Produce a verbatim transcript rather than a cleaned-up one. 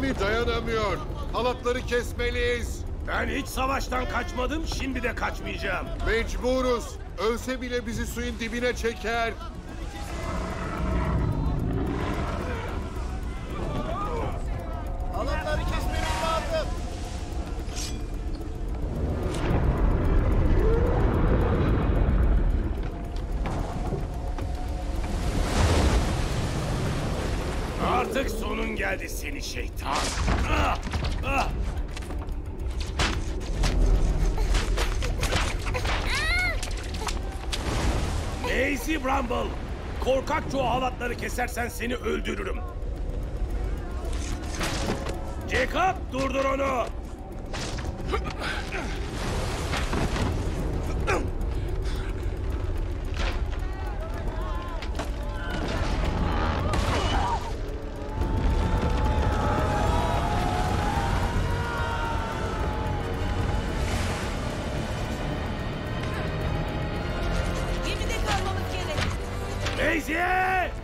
Gemi dayanamıyor. Halatları kesmeliyiz. Ben hiç savaştan kaçmadım, şimdi de kaçmayacağım. Mecburuz. Ölse bile bizi suyun dibine çeker. Halatları kesmemiz lazım. Artık sonun geldi seni şeytan. Ah! Ah! Lazy Bramble! Korkakça o halatları kesersen seni öldürürüm. Jacob, durdur onu! Gemide kalmamız gerek. Lazy!